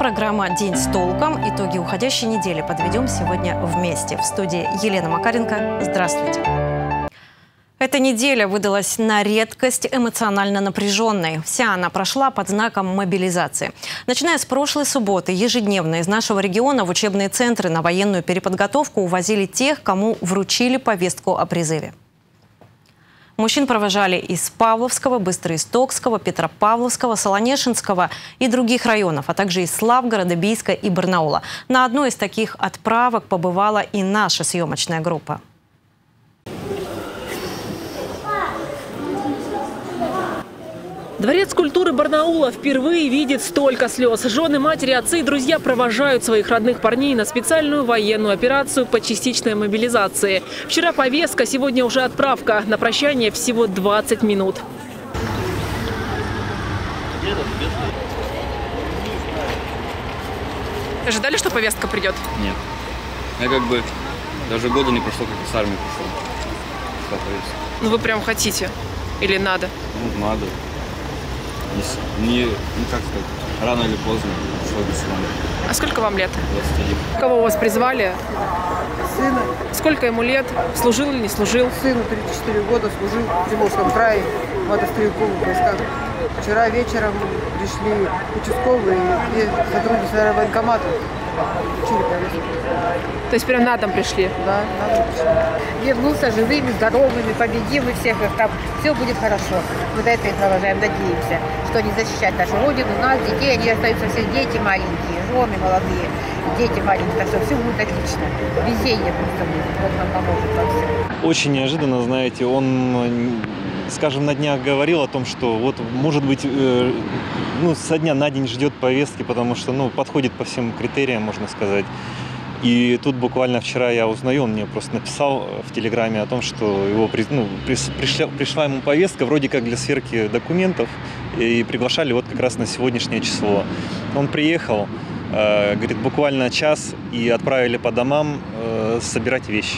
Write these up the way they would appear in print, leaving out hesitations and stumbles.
программа «День с толком». Итоги уходящей недели подведем сегодня вместе. В студии Елена Макаренко. Здравствуйте. Эта неделя выдалась на редкость эмоционально напряженной. Вся она прошла под знаком мобилизации. Начиная с прошлой субботы, ежедневно из нашего региона в учебные центры на военную переподготовку увозили тех, кому вручили повестку о призыве. Мужчин провожали из Павловского, Быстроистокского, Петропавловского, Солонешинского и других районов, а также из Славгорода, Бийска и Барнаула. На одной из таких отправок побывала и наша съемочная группа. Дворец культуры Барнаула впервые видит столько слез. Жены, матери, отцы и друзья провожают своих родных парней на специальную военную операцию по частичной мобилизации. Вчера повестка, сегодня уже отправка. На прощание всего 20 минут. Ожидали, что повестка придет? Нет. Я даже года не прошло, как с армии пришел. Ну вы прям хотите? Или надо? Ну, надо. Как сказать, рано или поздно свой государство. А сколько вам лет? 21. Кого вас призвали? Сына. Сколько ему лет? Служил или не служил? Сыну 34 года, служил в Приморском крае в мотострелковых войсках. Вчера вечером пришли участковые и сотрудники военкомата. То есть прям на дом пришли? Да, на дом пришли. Вернутся живыми, здоровыми, победим и всех их там. Все будет хорошо. Мы до этого продолжаем, надеемся, что они защищают нашу родину, нас, детей. Они остаются все дети маленькие, жены молодые, дети маленькие. Так что все будет отлично. Везение просто будет. Бог нам поможет во всем. Очень неожиданно, знаете, он, скажем, на днях говорил о том, что вот, может быть, со дня на день ждет повестки, потому что, подходит по всем критериям, можно сказать. И тут буквально вчера я узнаю, он мне просто написал в Телеграме о том, что пришла ему повестка вроде как для сверки документов, и приглашали вот как раз на сегодняшнее число. Он приехал, говорит, буквально час, и отправили по домам собирать вещи.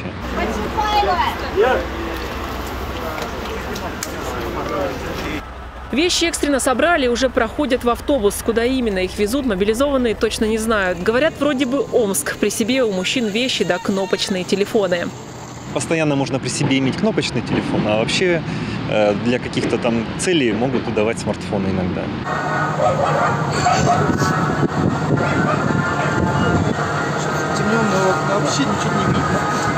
Вещи экстренно собрали и уже проходят в автобус. Куда именно их везут, мобилизованные точно не знают. Говорят, вроде бы Омск. При себе у мужчин вещи да кнопочные телефоны. Постоянно можно при себе иметь кнопочный телефон, а вообще для каких-то там целей могут выдавать смартфоны иногда. Вообще ничего не видно.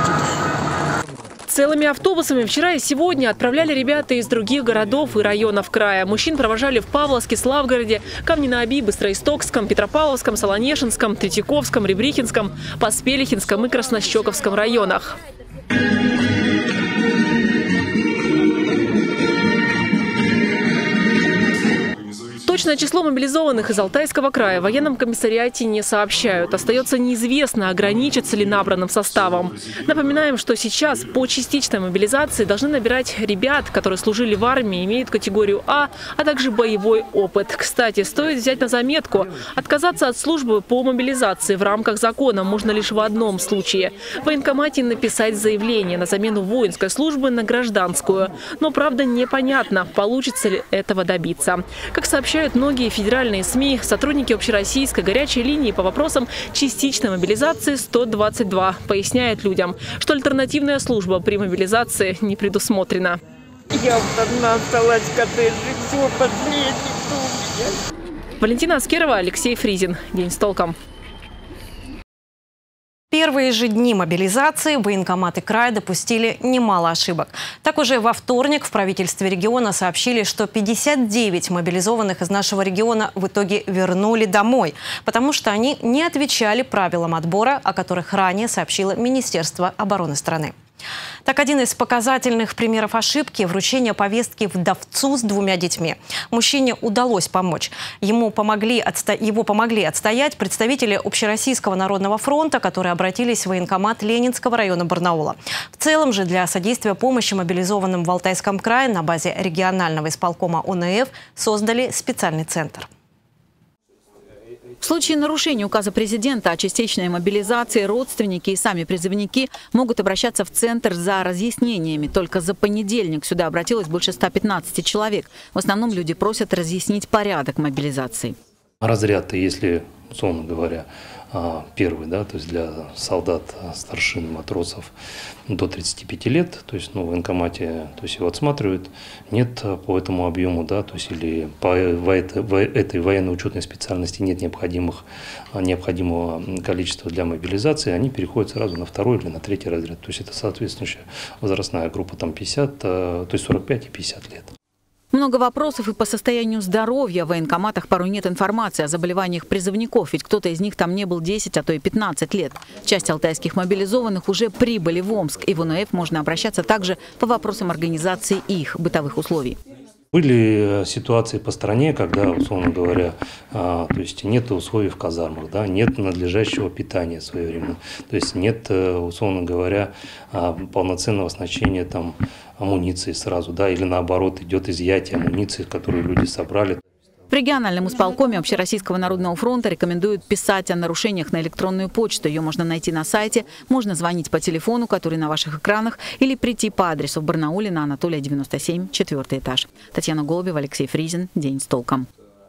Целыми автобусами вчера и сегодня отправляли ребята из других городов и районов края. Мужчин провожали в Павловске, Славгороде, Камне-на-Оби, Быстроистокском, Петропавловском, Солонешинском, Третьяковском, Ребрихинском, Поспелихинском и Краснощековском районах. Точное число мобилизованных из Алтайского края в военном комиссариате не сообщают. Остается неизвестно, ограничится ли набранным составом. Напоминаем, что сейчас по частичной мобилизации должны набирать ребят, которые служили в армии, имеют категорию А также боевой опыт. Кстати, стоит взять на заметку, отказаться от службы по мобилизации в рамках закона можно лишь в одном случае. В военкомате написать заявление на замену воинской службы на гражданскую. Но, правда, непонятно, получится ли этого добиться. Как сообщают многие федеральные СМИ, сотрудники общероссийской горячей линии по вопросам частичной мобилизации 122 поясняют людям, что альтернативная служба при мобилизации не предусмотрена. Я вот одна осталась в коттедже, все, последний у меня. Валентина Аскерова, Алексей Фризин. День с толком. Первые же дни мобилизации военкоматы края допустили немало ошибок. Так уже во вторник в правительстве региона сообщили, что 59 мобилизованных из нашего региона в итоге вернули домой, потому что они не отвечали правилам отбора, о которых ранее сообщило Министерство обороны страны. Так, один из показательных примеров ошибки – вручение повестки вдовцу с 2 детьми. Мужчине удалось помочь. Его помогли отстоять представители Общероссийского народного фронта, которые обратились в военкомат Ленинского района Барнаула. В целом же для содействия помощи мобилизованным в Алтайском крае на базе регионального исполкома ОНФ создали специальный центр. В случае нарушения указа президента о частичной мобилизации родственники и сами призывники могут обращаться в центр за разъяснениями. Только за понедельник сюда обратилось больше 115 человек. В основном люди просят разъяснить порядок мобилизации. Разряд, если, условно говоря, первый, да, то есть для солдат, старшин, матросов до 35 лет, то есть в военкомате, то есть его отсматривают, нет по этому объему, да, то есть или по этой военно-учетной специальности нет необходимого количества для мобилизации, они переходят сразу на второй или на третий разряд, то есть это соответствующая возрастная группа, там 50, то есть 45 и 50 лет. Много вопросов и по состоянию здоровья. В военкоматах порой нет информации о заболеваниях призывников, ведь кто-то из них там не был 10, а то и 15 лет. Часть алтайских мобилизованных уже прибыли в Омск, и в ОНФ можно обращаться также по вопросам организации их бытовых условий. Были ситуации по стране, когда, условно говоря, то есть нет условий в казармах, да, нет надлежащего питания своевременно, то есть нет, условно говоря, полноценного оснащения там амуниции сразу, да, или наоборот идет изъятие амуниции, которую люди собрали. В региональном исполкоме Общероссийского народного фронта рекомендуют писать о нарушениях на электронную почту. Ее можно найти на сайте, можно звонить по телефону, который на ваших экранах, или прийти по адресу в Барнауле на Анатолия 97, 4-й этаж. Татьяна Голубева, Алексей Фризин. День с толком.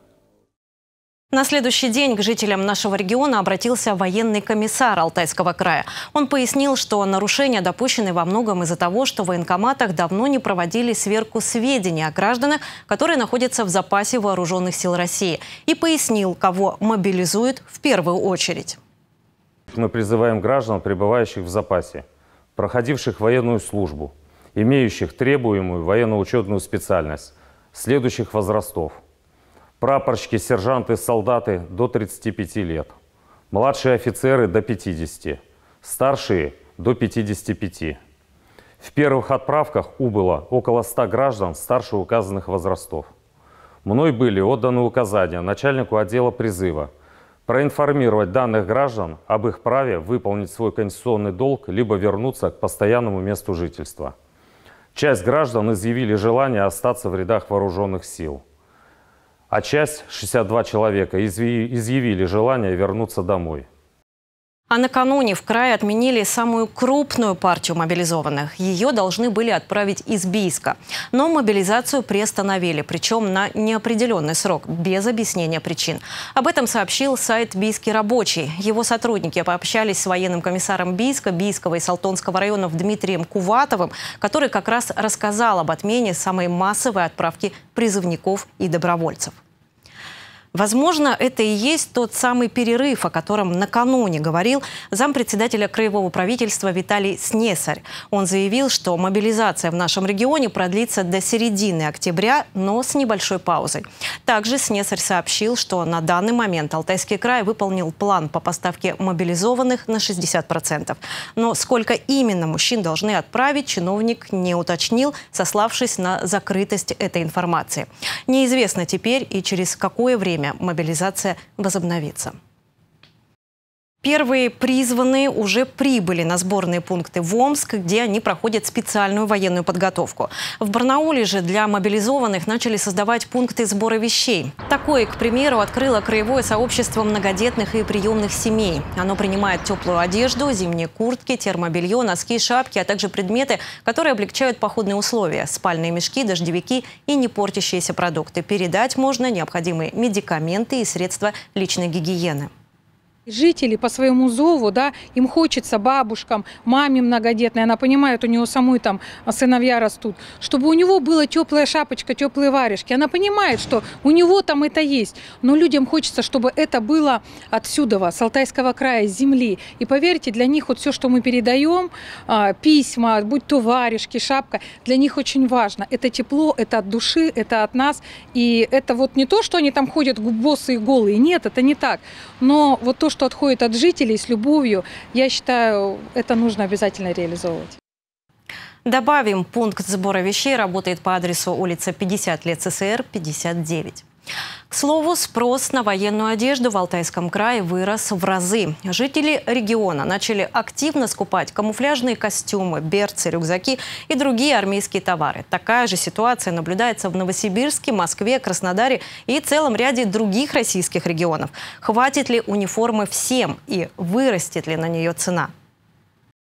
На следующий день к жителям нашего региона обратился военный комиссар Алтайского края. Он пояснил, что нарушения допущены во многом из-за того, что в военкоматах давно не проводили сверку сведений о гражданах, которые находятся в запасе вооруженных сил России. И пояснил, кого мобилизуют в первую очередь. Мы призываем граждан, пребывающих в запасе, проходивших военную службу, имеющих требуемую военно-учетную специальность, следующих возрастов. Прапорщики, сержанты, солдаты до 35 лет, младшие офицеры до 50, старшие до 55. В первых отправках убыло около 100 граждан старше указанных возрастов. Мной были отданы указания начальнику отдела призыва проинформировать данных граждан об их праве выполнить свой конституционный долг либо вернуться к постоянному месту жительства. Часть граждан изъявили желание остаться в рядах вооруженных сил. А часть, 62 человека, изъявили желание вернуться домой. А накануне в крае отменили самую крупную партию мобилизованных. Ее должны были отправить из Бийска. Но мобилизацию приостановили, причем на неопределенный срок, без объяснения причин. Об этом сообщил сайт «Бийский рабочий». Его сотрудники пообщались с военным комиссаром Бийска, Бийского и Салтонского районов Дмитрием Куватовым, который как раз рассказал об отмене самой массовой отправки призывников и добровольцев. Возможно, это и есть тот самый перерыв, о котором накануне говорил зампредседателя краевого правительства Виталий Снесарь. Он заявил, что мобилизация в нашем регионе продлится до середины октября, но с небольшой паузой. Также Снесарь сообщил, что на данный момент Алтайский край выполнил план по поставке мобилизованных на 60%. Но сколько именно мужчин должны отправить, чиновник не уточнил, сославшись на закрытость этой информации. Неизвестно теперь и через какое время мобилизация возобновится. Первые призванные уже прибыли на сборные пункты в Омск, где они проходят специальную военную подготовку. В Барнауле же для мобилизованных начали создавать пункты сбора вещей. Такое, к примеру, открыло краевое сообщество многодетных и приемных семей. Оно принимает теплую одежду, зимние куртки, термобелье, носки, шапки, а также предметы, которые облегчают походные условия. Спальные мешки, дождевики и не портящиеся продукты. Передать можно необходимые медикаменты и средства личной гигиены. Жители по своему зову, да, им хочется бабушкам, маме многодетной, она понимает, у него самой там сыновья растут, чтобы у него была теплая шапочка, теплые варежки. Она понимает, что у него там это есть, но людям хочется, чтобы это было отсюда, с Алтайского края, с земли. И поверьте, для них вот все, что мы передаем, письма, будь то варежки, шапка, для них очень важно. Это тепло, это от души, это от нас. И это вот не то, что они там ходят босые, голые, нет, это не так. Но вот то, что отходит от жителей с любовью, я считаю, это нужно обязательно реализовывать. Добавим, пункт сбора вещей работает по адресу улица 50 лет СССР, 59. К слову, спрос на военную одежду в Алтайском крае вырос в разы. Жители региона начали активно скупать камуфляжные костюмы, берцы, рюкзаки и другие армейские товары. Такая же ситуация наблюдается в Новосибирске, Москве, Краснодаре и целом ряде других российских регионов. Хватит ли униформы всем и вырастет ли на нее цена?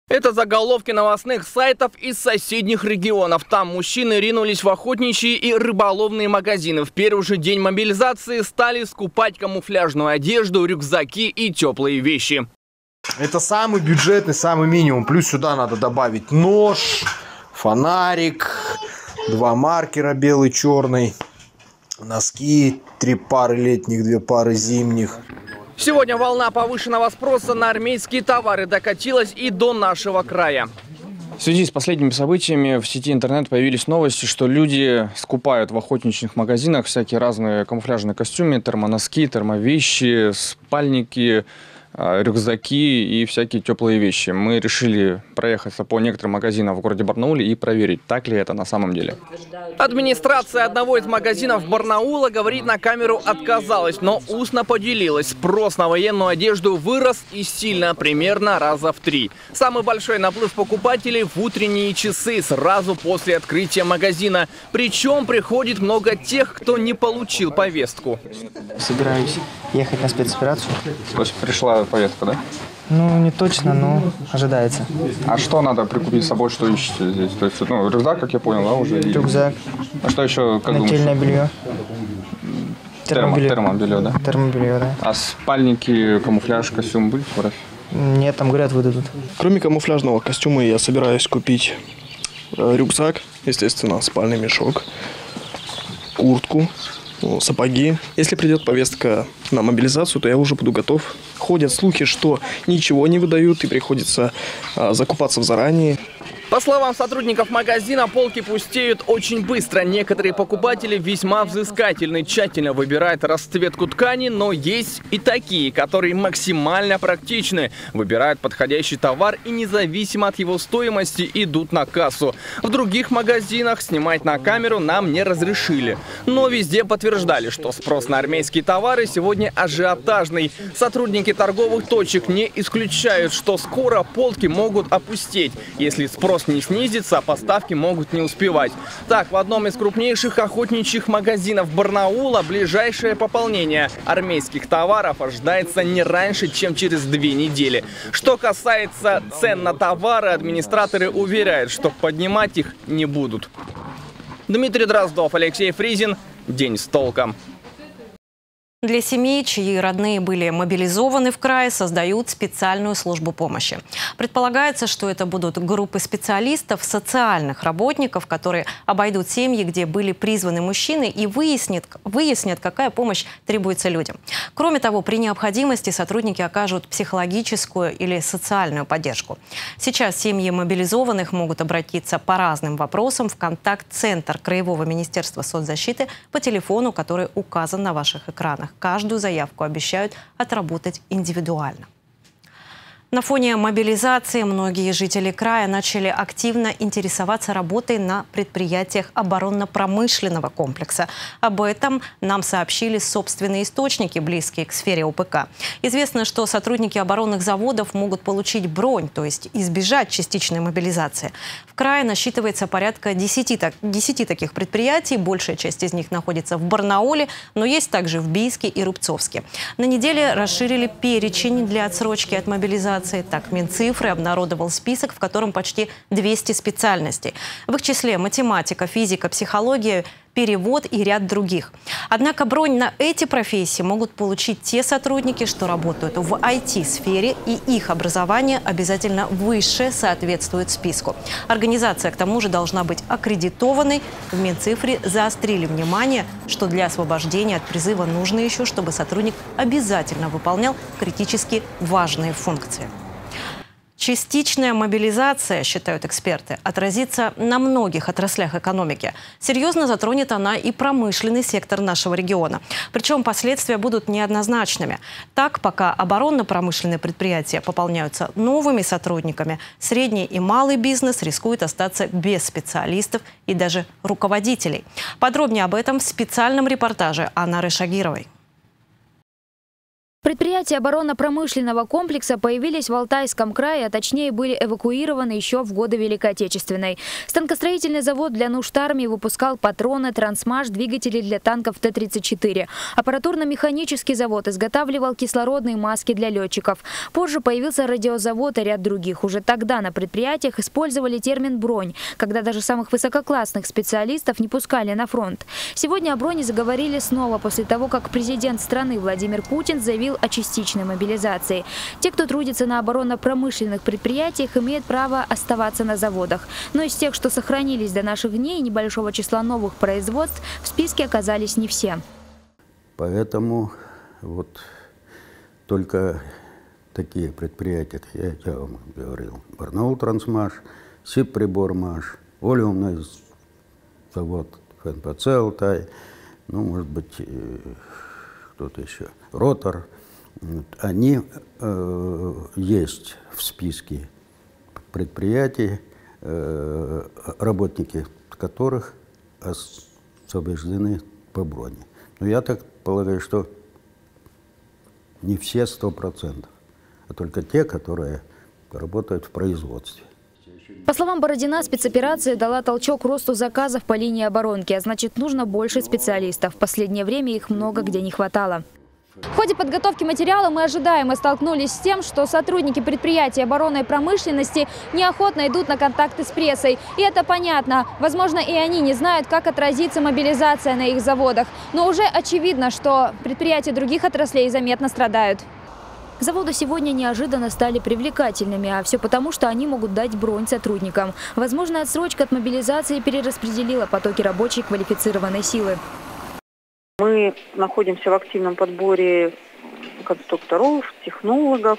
Это заголовки новостных сайтов из соседних регионов. Там мужчины ринулись в охотничьи и рыболовные магазины. В первый же день мобилизации стали скупать камуфляжную одежду, рюкзаки и теплые вещи. Это самый бюджетный, самый минимум. Плюс сюда надо добавить нож, фонарик, 2 маркера белый, черный, носки, 3 пары летних, 2 пары зимних. Сегодня волна повышенного спроса на армейские товары докатилась и до нашего края. В связи с последними событиями в сети интернет появились новости, что люди скупают в охотничьих магазинах всякие разные камуфляжные костюмы, термоноски, термовещи, спальники, рюкзаки и всякие теплые вещи. Мы решили проехаться по некоторым магазинам в городе Барнауле и проверить, так ли это на самом деле. Администрация одного из магазинов Барнаула говорить на камеру отказалась, но устно поделилась. Спрос на военную одежду вырос и сильно, примерно раза в 3. Самый большой наплыв покупателей в утренние часы, сразу после открытия магазина. Причем приходит много тех, кто не получил повестку. Собираюсь ехать на спецоперацию. То есть пришла повестка, да? Ну, не точно, но ожидается. А что надо прикупить с собой, что ищете здесь? То есть, ну, рюкзак, как я понял, да, уже? Рюкзак. А что еще, как нательное белье. Термобелье, да? Термобелье, да. А спальники, камуфляж, костюм были в Нет, там, говорят, выдадут. Кроме камуфляжного костюма я собираюсь купить рюкзак, естественно, спальный мешок, куртку, сапоги. Если придет повестка на мобилизацию, то я уже буду готов. Ходят слухи, что ничего не выдают и приходится закупаться заранее. По словам сотрудников магазина, полки пустеют очень быстро. Некоторые покупатели весьма взыскательны, тщательно выбирают расцветку ткани, но есть и такие, которые максимально практичны. Выбирают подходящий товар и независимо от его стоимости идут на кассу. В других магазинах снимать на камеру нам не разрешили. Но везде подтверждали, что спрос на армейские товары сегодня ажиотажный. Сотрудники торговых точек не исключают, что скоро полки могут опустеть. Если спрос не снизится, поставки могут не успевать. Так, в одном из крупнейших охотничьих магазинов Барнаула ближайшее пополнение армейских товаров ожидается не раньше, чем через 2 недели. Что касается цен на товары, администраторы уверяют, что поднимать их не будут. Дмитрий Дроздов, Алексей Фризин. День с толком. Для семей, чьи родные были мобилизованы в крае, создают специальную службу помощи. Предполагается, что это будут группы специалистов, социальных работников, которые обойдут семьи, где были призваны мужчины, и выяснят, какая помощь требуется людям. Кроме того, при необходимости сотрудники окажут психологическую или социальную поддержку. Сейчас семьи мобилизованных могут обратиться по разным вопросам в контакт-центр Краевого министерства соцзащиты по телефону, который указан на ваших экранах. Каждую заявку обещают отработать индивидуально. На фоне мобилизации многие жители края начали активно интересоваться работой на предприятиях оборонно-промышленного комплекса. Об этом нам сообщили собственные источники, близкие к сфере ОПК. Известно, что сотрудники оборонных заводов могут получить бронь, то есть избежать частичной мобилизации. В крае насчитывается порядка 10 таких предприятий. Большая часть из них находится в Барнауле, но есть также в Бийске и Рубцовске. На неделе расширили перечень для отсрочки от мобилизации. Так, Минцифры обнародовал список, в котором почти 200 специальностей. В их числе математика, физика, психология, перевод и ряд других. Однако бронь на эти профессии могут получить те сотрудники, что работают в IT-сфере, и их образование обязательно высшее соответствует списку. Организация, к тому же, должна быть аккредитованной. В Минцифре заострили внимание, что для освобождения от призыва нужно еще, чтобы сотрудник обязательно выполнял критически важные функции. Частичная мобилизация, считают эксперты, отразится на многих отраслях экономики. Серьезно затронет она и промышленный сектор нашего региона. Причем последствия будут неоднозначными. Так, пока оборонно-промышленные предприятия пополняются новыми сотрудниками, средний и малый бизнес рискует остаться без специалистов и даже руководителей. Подробнее об этом в специальном репортаже Анары Шагировой. Предприятия оборонно-промышленного комплекса появились в Алтайском крае, а точнее были эвакуированы еще в годы Великой Отечественной. Станкостроительный завод для нужд армии выпускал патроны, трансмаш, двигатели для танков Т-34. Аппаратурно-механический завод изготавливал кислородные маски для летчиков. Позже появился радиозавод и ряд других. Уже тогда на предприятиях использовали термин «бронь», когда даже самых высококлассных специалистов не пускали на фронт. Сегодня о броне заговорили снова после того, как президент страны Владимир Путин заявил о частичной мобилизации. Те, кто трудится на оборонно-промышленных предприятиях, имеют право оставаться на заводах. Но из тех, что сохранились до наших дней, небольшого числа новых производств в списке оказались не все. Поэтому вот только такие предприятия, я вам говорил, Барнаул-Трансмаш, Сибприбормаш, Олеумный завод, ФНПЦ «Алтай», ну, может быть, кто-то еще, Ротор. Они есть в списке предприятий, работники которых освобождены по броне. Но я так полагаю, что не все 100%, а только те, которые работают в производстве. По словам Бородина, спецоперация дала толчок росту заказов по линии оборонки, а значит, нужно больше специалистов. В последнее время их много где не хватало. В ходе подготовки материала мы ожидаемо столкнулись с тем, что сотрудники предприятий оборонной промышленности неохотно идут на контакты с прессой. И это понятно. Возможно, и они не знают, как отразится мобилизация на их заводах. Но уже очевидно, что предприятия других отраслей заметно страдают. Заводы сегодня неожиданно стали привлекательными, а все потому, что они могут дать бронь сотрудникам. Возможно, отсрочка от мобилизации перераспределила потоки рабочей квалифицированной силы. Мы находимся в активном подборе конструкторов, технологов.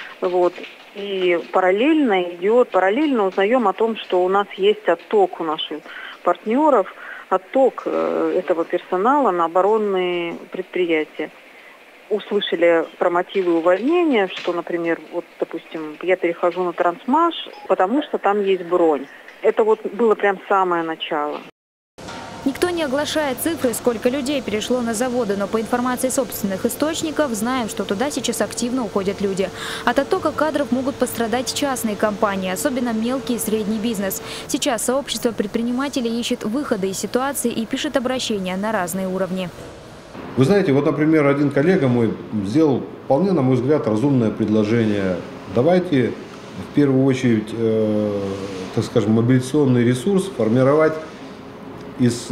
И параллельно узнаем о том, что у нас есть отток у наших партнеров, отток этого персонала на оборонные предприятия. Услышали про мотивы увольнения, что, например, допустим, я перехожу на Трансмаш, потому что там есть бронь. Это было прям самое начало. Никто не оглашает цифры, сколько людей перешло на заводы, но по информации собственных источников знаем, что туда сейчас активно уходят люди. От оттока кадров могут пострадать частные компании, особенно мелкий и средний бизнес. Сейчас сообщество предпринимателей ищет выходы из ситуации и пишет обращения на разные уровни. Вы знаете, например, один коллега мой сделал вполне, на мой взгляд, разумное предложение. Давайте в первую очередь, так скажем, мобилизационный ресурс формировать из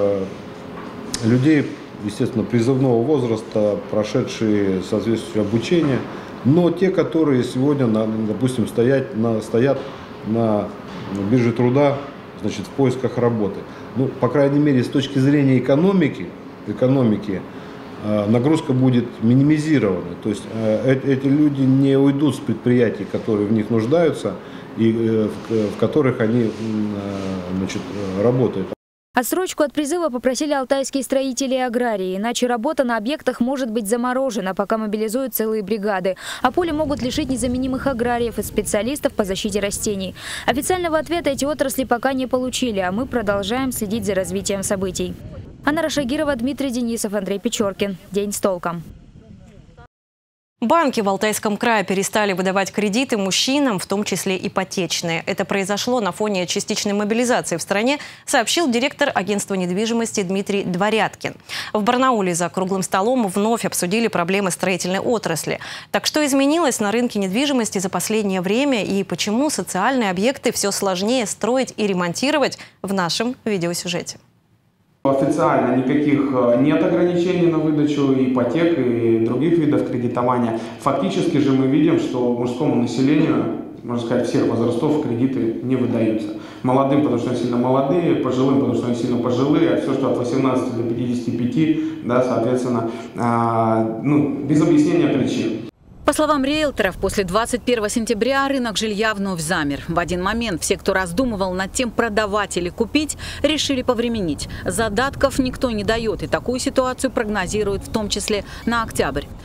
людей, естественно, призывного возраста, прошедшие соответствующее обучение, но те, которые сегодня, допустим, стоят на бирже труда, значит, в поисках работы. Ну, по крайней мере, с точки зрения экономики нагрузка будет минимизирована. То есть эти люди не уйдут с предприятий, которые в них нуждаются и в которых они, значит, работают. Отсрочку от призыва попросили алтайские строители и аграрии, иначе работа на объектах может быть заморожена, пока мобилизуют целые бригады. А пули могут лишить незаменимых аграриев и специалистов по защите растений. Официального ответа эти отрасли пока не получили, а мы продолжаем следить за развитием событий. Анна Рашагирова, Дмитрий Денисов, Андрей Печоркин. День с толком. Банки в Алтайском крае перестали выдавать кредиты мужчинам, в том числе ипотечные. Это произошло на фоне частичной мобилизации в стране, сообщил директор агентства недвижимости Дмитрий Дворяткин. В Барнауле за круглым столом вновь обсудили проблемы строительной отрасли. Так что изменилось на рынке недвижимости за последнее время и почему социальные объекты все сложнее строить и ремонтировать, в нашем видеосюжете. Официально никаких нет ограничений на выдачу ипотек и других видов кредитования. Фактически же мы видим, что мужскому населению, можно сказать, всех возрастов кредиты не выдаются. Молодым, потому что они сильно молодые, пожилым, потому что они сильно пожилые, а все, что от 18 до 55, да, соответственно, без объяснения причин. По словам риэлторов, после 21 сентября рынок жилья вновь замер. В один момент все, кто раздумывал над тем, продавать или купить, решили повременить. Задатков никто не дает, и такую ситуацию прогнозируют в том числе на октябрь.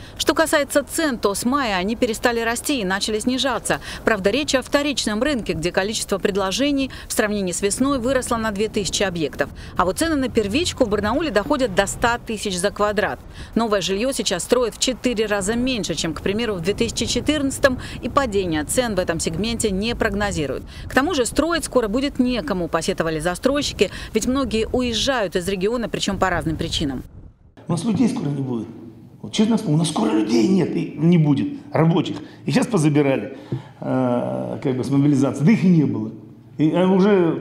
Что касается цен, то с мая они перестали расти и начали снижаться. Правда, речь о вторичном рынке, где количество предложений в сравнении с весной выросло на 2000 объектов. А вот цены на первичку в Барнауле доходят до 100 тысяч за квадрат. Новое жилье сейчас строят в 4 раза меньше, чем, к примеру, в 2014-м, и падение цен в этом сегменте не прогнозируют. К тому же строить скоро будет некому, посетовали застройщики, ведь многие уезжают из региона, причем по разным причинам. У нас людей скоро не будет. Вот, честно скажу, у нас скоро людей нет и не будет, рабочих. И сейчас позабирали с мобилизации, да их и не было. И уже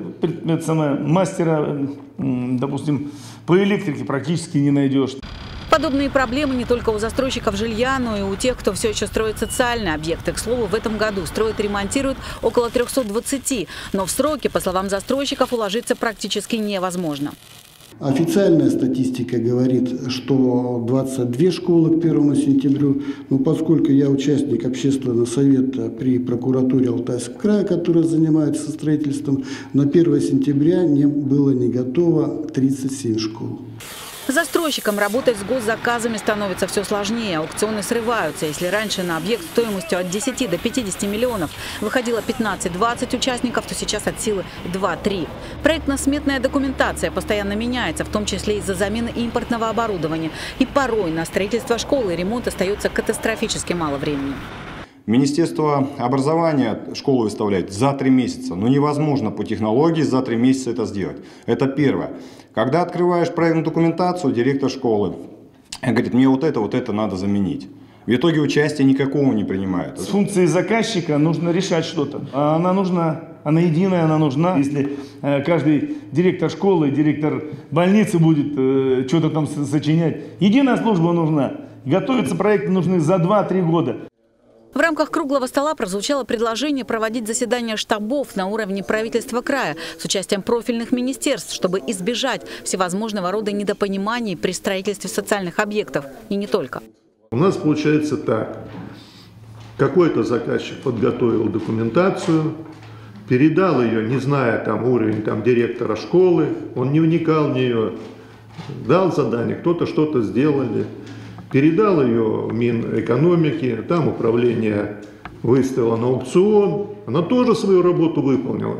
мастера, допустим, по электрике практически не найдешь. Подобные проблемы не только у застройщиков жилья, но и у тех, кто все еще строит социальные объекты. К слову, в этом году строят и ремонтируют около 320, но в сроки, по словам застройщиков, уложиться практически невозможно. Официальная статистика говорит, что 22 школы к 1 сентября. Но поскольку я участник общественного совета при прокуратуре Алтайского края, которая занимается строительством, на 1 сентября было не готово 37 школ. Застройщикам работать с госзаказами становится все сложнее. Аукционы срываются. Если раньше на объект стоимостью от 10 до 50 миллионов выходило 15-20 участников, то сейчас от силы 2-3. Проектно-сметная документация постоянно меняется, в том числе из-за замены импортного оборудования. И порой на строительство школы и ремонт остается катастрофически мало времени. Министерство образования школу выставляет за 3 месяца. Но невозможно по технологии за 3 месяца это сделать. Это первое. Когда открываешь проектную документацию, директор школы говорит, мне вот это надо заменить. В итоге участия никакого не принимает. С функцией заказчика нужно решать что-то. Она нужна, она единая, она нужна. Если каждый директор школы, директор больницы будет что-то там сочинять, единая служба нужна. Готовиться проекты нужны за 2-3 года. В рамках круглого стола прозвучало предложение проводить заседания штабов на уровне правительства края с участием профильных министерств, чтобы избежать всевозможного рода недопониманий при строительстве социальных объектов. И не только. У нас получается так. Какой-то заказчик подготовил документацию, передал ее, не зная уровень директора школы, он не вникал в нее, дал задание, кто-то что-то сделали. Передал ее в Минэкономики, там управление выставило на аукцион, она тоже свою работу выполнила.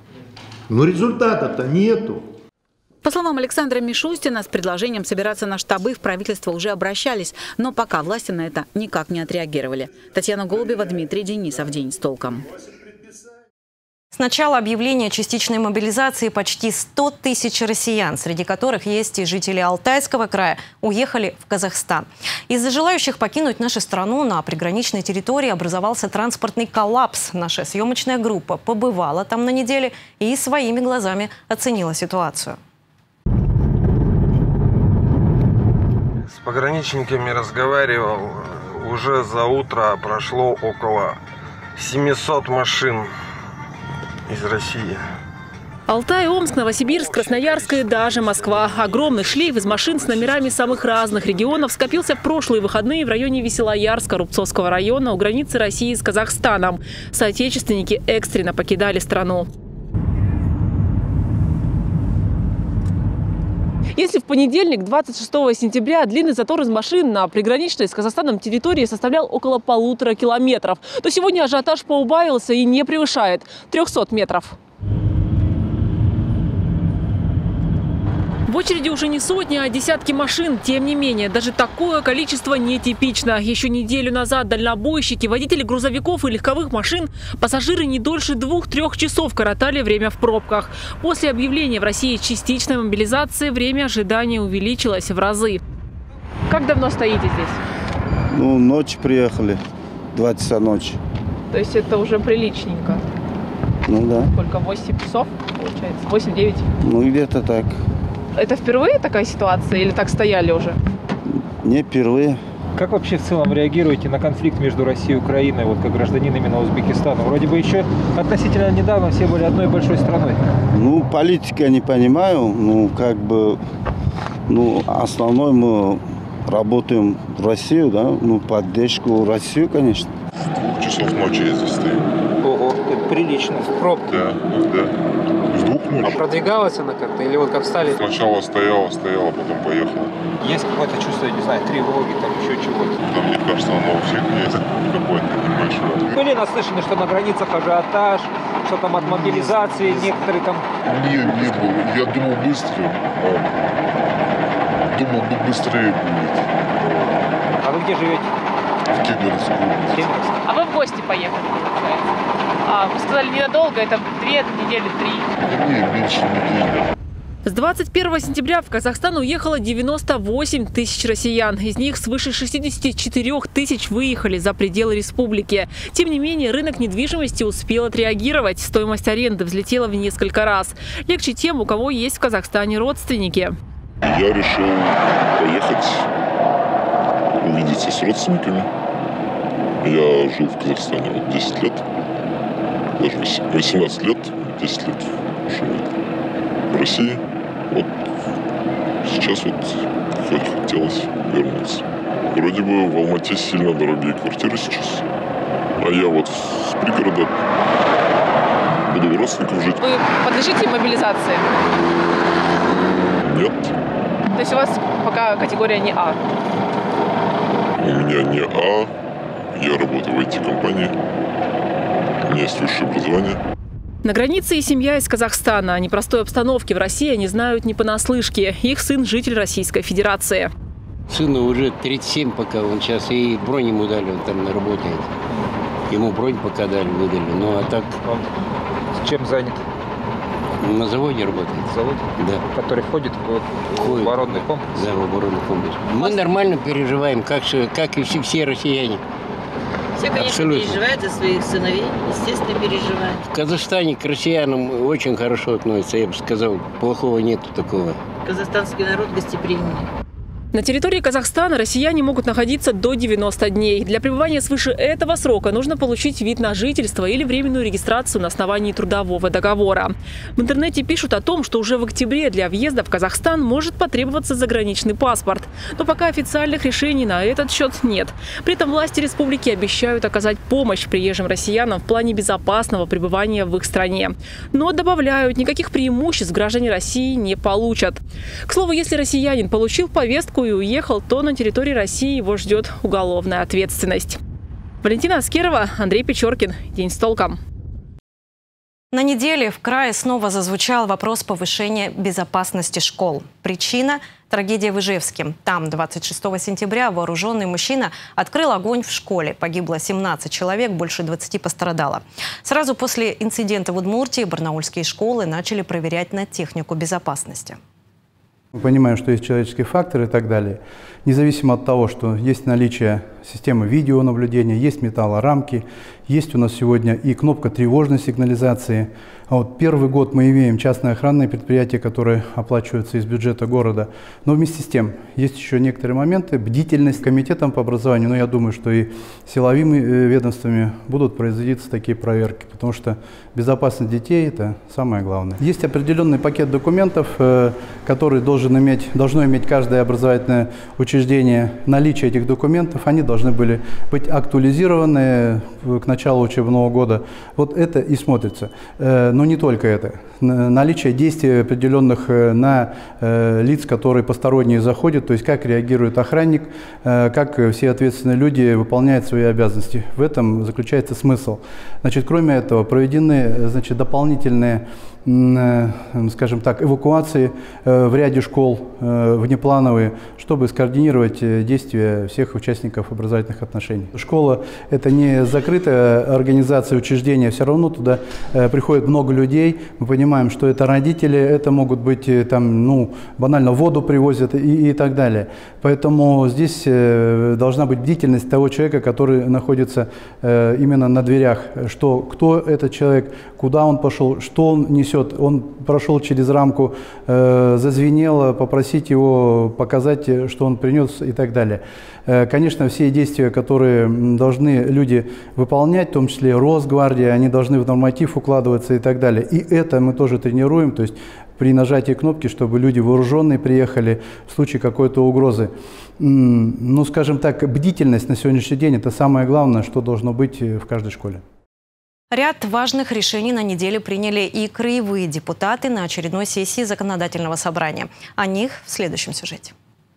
Но результата-то нету. По словам Александра Мишустина, с предложением собираться на штабы в правительство уже обращались, но пока власти на это никак не отреагировали. Татьяна Голубева, Дмитрий Денисов. День с толком. С начала объявления частичной мобилизации почти 100 тысяч россиян, среди которых есть и жители Алтайского края, уехали в Казахстан. Из-за желающих покинуть нашу страну на приграничной территории образовался транспортный коллапс. Наша съемочная группа побывала там на неделе и своими глазами оценила ситуацию. С пограничниками разговаривал. Уже за утро прошло около 700 машин из России. Алтай, Омск, Новосибирск, Красноярск и даже Москва. Огромный шлейф из машин с номерами самых разных регионов скопился в прошлые выходные в районе Веселоярска Рубцовского района у границы России с Казахстаном. Соотечественники экстренно покидали страну. Если в понедельник, 26 сентября, длинный затор из машин на приграничной с Казахстаном территории составлял около 1,5 километров, то сегодня ажиотаж поубавился и не превышает 300 метров. В очереди уже не сотни, а десятки машин. Тем не менее, даже такое количество нетипично. Еще неделю назад дальнобойщики, водители грузовиков и легковых машин, пассажиры не дольше 2-3 часов коротали время в пробках. После объявления в России частичной мобилизации время ожидания увеличилось в разы. Как давно стоите здесь? Ночью приехали, 2 часа ночи. То есть это уже приличненько? Да. Сколько, 8 часов получается? 8-9? Где-то так. Это впервые такая ситуация или так стояли уже? Не впервые. Как вообще в целом реагируете на конфликт между Россией и Украиной, как гражданин именно Узбекистана? Вроде бы еще относительно недавно все были одной большой страной. Политика я не понимаю. Основной мы работаем в Россию, да? Поддержку Россию, конечно. С 2 часов ночи я здесь стою. Ого, это прилично. В пробке. Да. С 2 помочь. А продвигалась она как-то или вот как встали? Сначала стояла, потом поехала. Есть какое-то чувство, не знаю, тревоги, там еще чего-то? Да, мне кажется, оно у всех есть какое-то небольшое. Были наслышаны, что на границах ажиотаж, что там от мобилизации некоторые там... Не было. Я думал быстро. Думал, быстрее будет. А вы где живете? В Кемеровской области. А вы в гости поехали, получается? Вы сказали ненадолго, это 2 недели, 3? Да не, меньше недели. С 21 сентября в Казахстан уехало 98 тысяч россиян. Из них свыше 64 тысяч выехали за пределы республики. Тем не менее, рынок недвижимости успел отреагировать. Стоимость аренды взлетела в несколько раз. Легче тем, у кого есть в Казахстане родственники. Я решил поехать увидеться с родственниками. Я жил в Казахстане 10 лет, даже 18 лет, 10 лет живу в России. Вот сейчас хотелось вернуться. Вроде бы в Алмате сильно дорогие квартиры сейчас, а я вот с пригорода буду у родственников жить. Вы подлежите мобилизации? Нет. То есть у вас пока категория не А? У меня не А, я работаю в IT-компании, у меня есть высшее образование. На границе и семья из Казахстана. О непростой обстановке в России они знают не понаслышке. Их сын – житель Российской Федерации. Сыну уже 37 пока, он сейчас и бронь ему дали, он там работает. Ему бронь пока выдали, ну а так... Он чем занят? На заводе работает. Завод? Да. Который входит в оборонный комплекс? Да, в оборонный комплекс. Мы нормально переживаем, как и все россияне. Все, конечно, абсолютно переживают за своих сыновей, естественно, переживают. В Казахстане к россиянам очень хорошо относятся, я бы сказал, плохого нету такого. Казахстанский народ гостеприимный. На территории Казахстана россияне могут находиться до 90 дней. Для пребывания свыше этого срока нужно получить вид на жительство или временную регистрацию на основании трудового договора. В интернете пишут о том, что уже в октябре для въезда в Казахстан может потребоваться заграничный паспорт. Но пока официальных решений на этот счет нет. При этом власти республики обещают оказать помощь приезжим россиянам в плане безопасного пребывания в их стране. Но добавляют, никаких преимуществ граждане России не получат. К слову, если россиянин получил повестку и уехал, то на территории России его ждет уголовная ответственность. Валентина Аскерова, Андрей Печоркин. День с толком. На неделе в крае снова зазвучал вопрос повышения безопасности школ. Причина – трагедия в Ижевске. Там 26 сентября вооруженный мужчина открыл огонь в школе. Погибло 17 человек, больше 20 пострадало. Сразу после инцидента в Удмуртии барнаульские школы начали проверять на технику безопасности. Мы понимаем, что есть человеческий фактор и так далее. Независимо от того, что есть наличие системы видеонаблюдения, есть металлорамки, есть у нас сегодня и кнопка тревожной сигнализации. А вот первый год мы имеем частное охранное предприятие, которое оплачивается из бюджета города. Но вместе с тем есть еще некоторые моменты. Бдительность комитетом по образованию, но я думаю, что и силовыми ведомствами будут производиться такие проверки, потому что безопасность детей – это самое главное. Есть определенный пакет документов, который должно иметь каждое образовательное учреждение. Наличие этих документов, они должны были быть актуализированы к началу учебного года. Вот это и смотрится. Но не только это. Наличие действий определенных на лиц, которые посторонние заходят, то есть как реагирует охранник, как все ответственные люди выполняют свои обязанности. В этом заключается смысл. Значит, кроме этого, проведены дополнительные, скажем так, эвакуации в ряде школ внеплановые, чтобы скоординировать действия всех участников образовательных отношений. Школа – это не закрытая организация, учреждения, все равно туда приходит много людей. Мы понимаем, что это родители, это могут быть там, банально воду привозят и так далее. Поэтому здесь должна быть бдительность того человека, который находится именно на дверях, что кто этот человек, куда он пошел, что он несет. Он прошел через рамку, зазвенело, попросить его показать, что он принес и так далее. Конечно, все действия, которые должны люди выполнять, в том числе Росгвардия, они должны в норматив укладываться и так далее. И это мы тоже тренируем, то есть при нажатии кнопки, чтобы люди вооруженные приехали в случае какой-то угрозы. Скажем так, бдительность на сегодняшний день – это самое главное, что должно быть в каждой школе. Ряд важных решений на неделе приняли и краевые депутаты на очередной сессии Законодательного собрания. О них в следующем сюжете.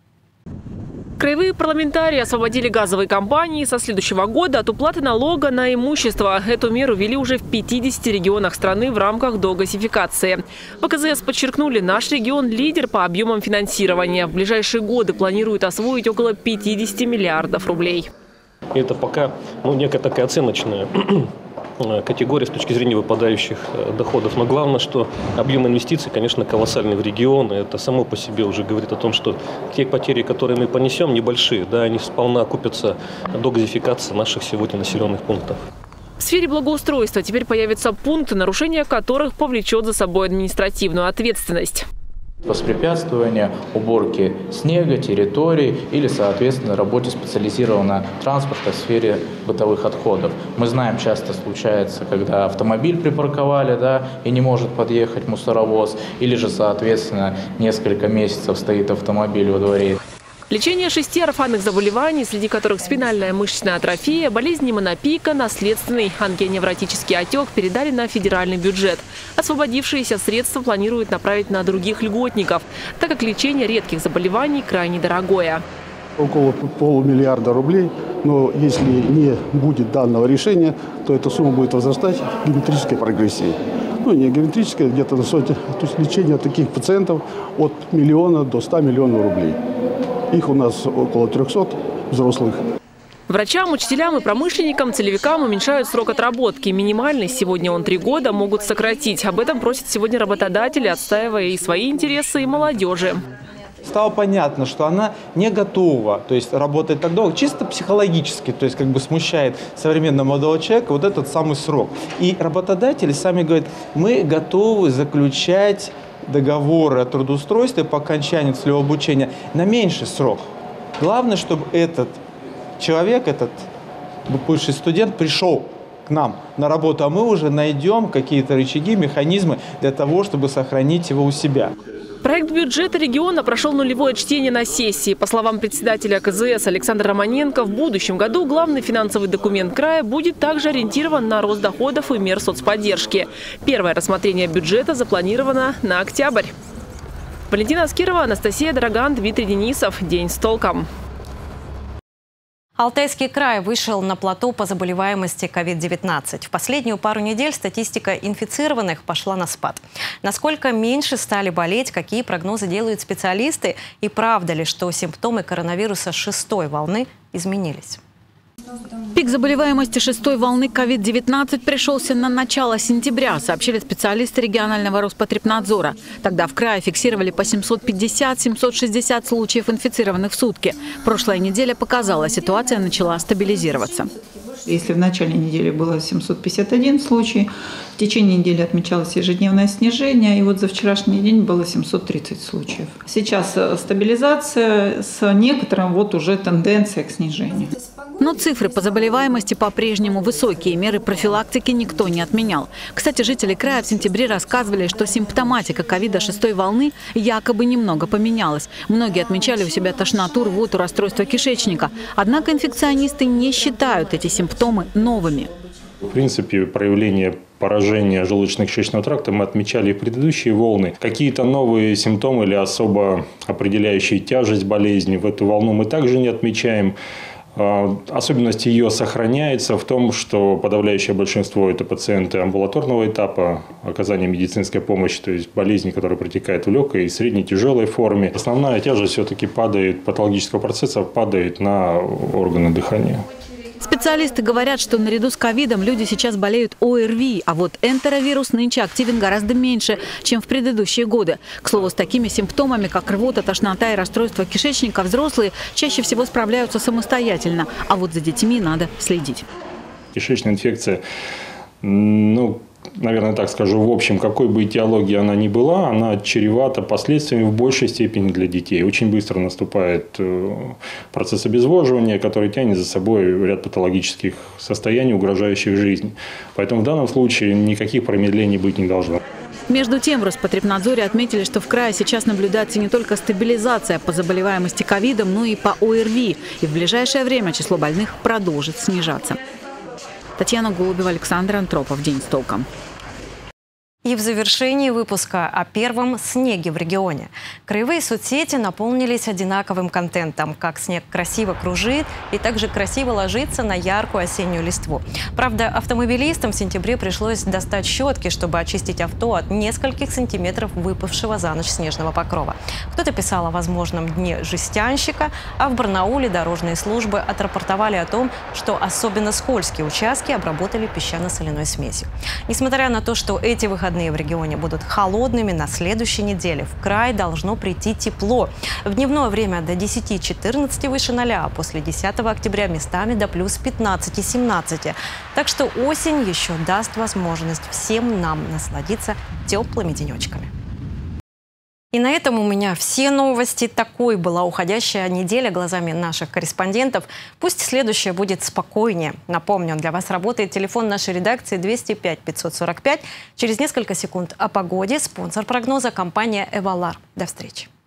Краевые парламентарии освободили газовые компании со следующего года от уплаты налога на имущество. Эту меру ввели уже в 50 регионах страны в рамках догазификации. В КЗС подчеркнули, наш регион лидер по объемам финансирования. В ближайшие годы планируют освоить около 50 миллиардов рублей. Это пока некая такая оценочная категория с точки зрения выпадающих доходов. Но главное, что объем инвестиций, конечно, колоссальный в регион. Это само по себе уже говорит о том, что те потери, которые мы понесем, небольшие, да, они сполна окупятся до газификации наших сегодня населенных пунктов. В сфере благоустройства теперь появятся пункты, нарушения которых повлечет за собой административную ответственность. Воспрепятствование уборки снега, территорий или, соответственно, работе специализированного транспорта в сфере бытовых отходов. Мы знаем, часто случается, когда автомобиль припарковали, да, и не может подъехать мусоровоз, или же, соответственно, несколько месяцев стоит автомобиль во дворе. Лечение 6 орфанных заболеваний, среди которых спинальная мышечная атрофия, болезнь Немонопика, наследственный ангионевротический отек, передали на федеральный бюджет. Освободившиеся средства планируют направить на других льготников, так как лечение редких заболеваний крайне дорогое. Около полумиллиарда рублей, но если не будет данного решения, то эта сумма будет возрастать в геометрической прогрессии. Не геометрическая, где-то на сотни. То есть лечение таких пациентов от 1 миллиона до 100 миллионов рублей. Их у нас около 300 взрослых. Врачам, учителям и промышленникам, целевикам уменьшают срок отработки. Минимальный, сегодня он 3 года, могут сократить. Об этом просят сегодня работодатели, отстаивая и свои интересы, и молодежи. Стало понятно, что она не готова, то есть работать так долго, чисто психологически, то есть как бы смущает современного молодого человека вот этот самый срок. И работодатели сами говорят, мы готовы заключать договоры о трудоустройстве по окончанию целевого обучения на меньший срок. Главное, чтобы этот человек, этот бывший студент пришел к нам на работу, а мы уже найдем какие-то рычаги, механизмы для того, чтобы сохранить его у себя. Проект бюджета региона прошел нулевое чтение на сессии. По словам председателя КЗС Александра Романенко, в будущем году главный финансовый документ края будет также ориентирован на рост доходов и мер соцподдержки. Первое рассмотрение бюджета запланировано на октябрь. Валентина Аскерова, Анастасия Дороган, Дмитрий Денисов. День с толком. Алтайский край вышел на плато по заболеваемости COVID-19. В последнюю пару недель статистика инфицированных пошла на спад. Насколько меньше стали болеть, какие прогнозы делают специалисты и правда ли, что симптомы коронавируса 6-й волны изменились? Пик заболеваемости 6-й волны COVID-19 пришелся на начало сентября, сообщили специалисты регионального Роспотребнадзора. Тогда в крае фиксировали по 750-760 случаев инфицированных в сутки. Прошлая неделя показала, ситуация начала стабилизироваться. Если в начале недели было 751 случай, в течение недели отмечалось ежедневное снижение, и вот за вчерашний день было 730 случаев. Сейчас стабилизация с некоторым уже тенденцией к снижению. Но цифры по заболеваемости по-прежнему высокие, меры профилактики никто не отменял. Кстати, жители края в сентябре рассказывали, что симптоматика ковида 6-й волны якобы немного поменялась. Многие отмечали у себя тошноту, рвоту, расстройство кишечника. Однако инфекционисты не считают эти симптомы новыми. В принципе, проявление поражения желудочно-кишечного тракта мы отмечали в предыдущие волны. Какие-то новые симптомы или особо определяющие тяжесть болезни в эту волну мы также не отмечаем. Особенность ее сохраняется в том, что подавляющее большинство – это пациенты амбулаторного этапа оказания медицинской помощи, то есть болезни, которые протекают в легкой и средней тяжелой форме. Основная тяжесть все-таки патологического процесса падает на органы дыхания. Специалисты говорят, что наряду с ковидом люди сейчас болеют ОРВИ, а вот энтеровирус нынче активен гораздо меньше, чем в предыдущие годы. К слову, с такими симптомами, как рвота, тошнота и расстройство кишечника, взрослые чаще всего справляются самостоятельно, а вот за детьми надо следить. Кишечная инфекция, наверное, так скажу, в общем, какой бы этиологии она ни была, она чревата последствиями в большей степени для детей. Очень быстро наступает процесс обезвоживания, который тянет за собой ряд патологических состояний, угрожающих жизни. Поэтому в данном случае никаких промедлений быть не должно. Между тем, в Роспотребнадзоре отметили, что в крае сейчас наблюдается не только стабилизация по заболеваемости ковидом, но и по ОРВИ. И в ближайшее время число больных продолжит снижаться. Татьяна Голубева, Александр Антропов. День с толком. И в завершении выпуска о первом снеге в регионе. Краевые соцсети наполнились одинаковым контентом. Как снег красиво кружит и также красиво ложится на яркую осеннюю листву. Правда, автомобилистам в сентябре пришлось достать щетки, чтобы очистить авто от нескольких сантиметров выпавшего за ночь снежного покрова. Кто-то писал о возможном дне жестянщика, а в Барнауле дорожные службы отрапортовали о том, что особенно скользкие участки обработали песчано-соляной смесью. Несмотря на то, что эти выходные в регионе будут холодными, на следующей неделе в край должно прийти тепло. В дневное время до 10-14 выше 0, а после 10 октября местами до плюс 15-17. Так что осень еще даст возможность всем нам насладиться теплыми денечками. И на этом у меня все новости. Такой была уходящая неделя глазами наших корреспондентов. Пусть следующая будет спокойнее. Напомню, для вас работает телефон нашей редакции 205 545. Через несколько секунд о погоде. Спонсор прогноза — компания «Эвалар». До встречи.